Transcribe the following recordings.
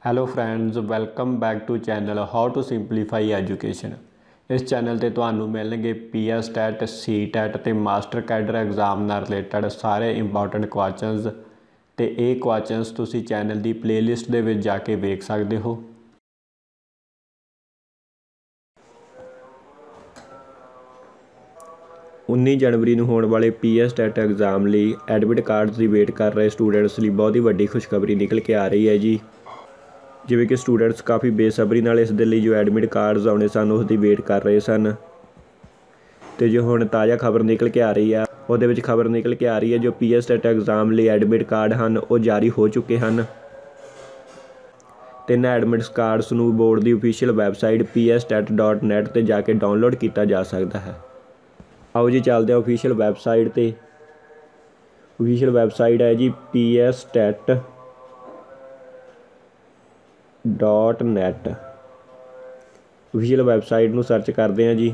Hello friends, welcome back to channel how to simplify education. ਇਸ channel ਤੇ ਤੁਹਾਨੂੰ ਮਿਲਣਗੇ ਪੀਐਸ ਟੈਟ, ਸੀ ਟੈਟ ਤੇ ਮਾਸਟਰ ਕੈਡਰ ਐਗਜ਼ਾਮ ਨਾਲ ਰਿਲੇਟਡ ਸਾਰੇ ਇੰਪੋਰਟੈਂਟ ਕੁਐਸਚਨਸ ਤੇ ਇਹ ਕੁਐਸਚਨਸ ਤੁਸੀਂ ਚੈਨਲ ਦੀ ਪਲੇਲਿਸਟ ਦੇ ਵਿੱਚ ਜਾ ਕੇ ਵੇਖ ਸਕਦੇ ਹੋ। उन्नी जनवरी ਨੂੰ ਹੋਣ ਵਾਲੇ ਪੀਐਸ ਟੈਟ ਐਗਜ਼ਾਮ ਲਈ ਐਡਮਿਟ ਕਾਰਡਸ ਦੀ ਵੇਟ ਕਰ ਰਹੇ ਸਟੂਡੈਂਟਸ ਲਈ ਬਹੁਤ ਹੀ ਵੱਡੀ ਖੁਸ਼ਖਬਰੀ ਨਿਕਲ ਕੇ ਆ ਰਹੀ ਹੈ ਜੀ। ਜਿਵੇਂ ਕਿ ਸਟੂਡੈਂਟਸ ਕਾफ़ੀ ਬੇਸਬਰੀ ਨਾਲ ਇਸ ਦੇ ਲਈ ਜੋ ਐਡਮਿਟ ਕਾਰਡਸ ਆਉਣੇ ਸਨ ਉਸ ਦੀ ਵੇਟ ਕਰ ਰਹੇ ਸਨ, ਤੇ ਜੋ ਹੁਣ ਤਾਜ਼ਾ ਖਬਰ ਨਿਕਲ ਕੇ ਆ ਰਹੀ ਆ ਉਹਦੇ ਵਿੱਚ ਖਬਰ ਨਿਕਲ ਕੇ ਆ ਰਹੀ ਹੈ ਜੋ ਪੀਐਸ ਟੈਟ ਐਗਜ਼ਾਮ ਲਈ ਐਡਮਿਟ ਕਾਰਡ ਹਨ ਉਹ ਜਾਰੀ ਹੋ ਚੁੱਕੇ ਹਨ। ਤੇ ਇਹਨਾਂ ਐਡਮਿਟ ਕਾਰਡਸ ਨੂੰ ਬੋਰਡ ਦੀ ਓਫੀਸ਼ੀਅਲ ਵੈਬਸਾਈਟ pstet.net ਤੇ ਜਾ ਕੇ ਡਾਊਨਲੋਡ ਕੀਤਾ ਜਾ ਸਕਦਾ ਹੈ। आओ जी चलते हैं ऑफिशियल वैबसाइट ते। ऑफिशियल वैबसाइट है जी pstet.net। ऑफिशियल वैबसाइट नूं सर्च करते हैं जी।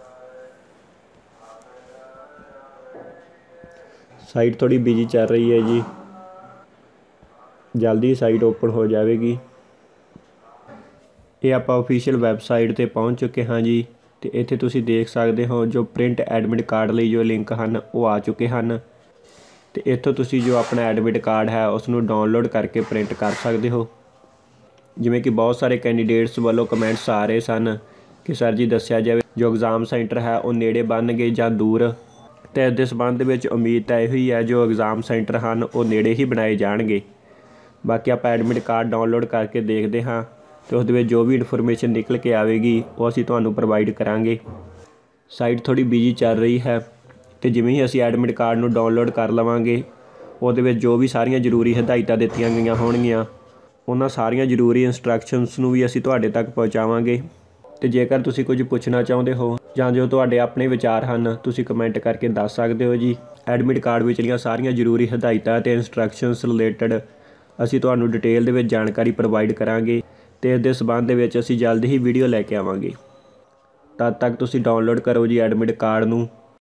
साइट थोड़ी बिजी चल रही है जी, जल्दी साइट ओपन हो जाएगी। ये आप ऑफिशियल वैबसाइट ते पहुँच चुके हाँ जी। तो इत्थे तुसीं देख सकते हो जो प्रिंट एडमिट कार्ड ਲਈ जो लिंक हैं वो आ चुके हैं। तो इत्थों तुसीं जो अपना एडमिट कार्ड है उसनूं डाउनलोड करके प्रिंट कर सकते हो। जिवें कि बहुत सारे कैंडीडेट्स वालों कमेंट्स आ रहे सन कि सर जी दस्सिया जाए जो एग्ज़ाम सेंटर है वो नेड़े बननगे जां दूर। तो इस संबंध में उम्मीद तो यही है जो एग्ज़ाम सेंटर हैं वो नेड़े ही बनाए जाएंगे। बाकी आप एडमिट कार्ड डाउनलोड करके देखते हाँ तो उसदे जो भी इन्फॉर्मेशन निकल के आएगी वो असीं तुहानूं प्रोवाइड करांगे। साइट थोड़ी बिजी चल रही है तो जिवें ही असीं एडमिट कार्ड नूं डाउनलोड कर लवांगे उहदे विच जो भी सारियां जरूरी हिदायतां दित्तियां गईयां होणगीਆਂ उन्हां सारियां जरूरी इंस्ट्रक्शनस नूं भी असीं तुहाडे तक पहुँचावांगे। तो जेकर तुसीं कुछ पुछना चाहुंदे हो जां जो तुहाडे अपने विचार हैं तुसीं कमेंट करके दस सकते हो जी। एडमिट कार्ड विचलियां सारियां जरूरी हिदायतां ते इंस्ट्रक्शनस रिलेटेड असीं तुहानूं डिटेल दे विच जानकारी प्रोवाइड करांगे। तो इस संबंध में असीं जल्द ही वीडियो लैके आवांगे। तद तक तुसीं डाउनलोड करो जी एडमिट कार्ड नूं